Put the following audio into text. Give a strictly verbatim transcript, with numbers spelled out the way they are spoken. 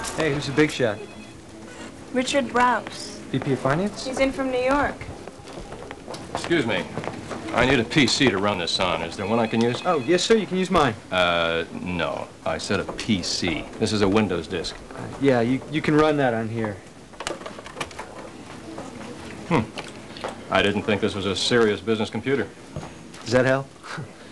Hey, who's the big shot? Richard Browse. V P of Finance? He's in from New York. Excuse me. I need a P C to run this on. Is there one I can use? Oh, yes, sir. You can use mine. Uh, no. I said a P C. This is a Windows disk. Uh, yeah, you, you can run that on here. Hmm. I didn't think this was a serious business computer. Does that help?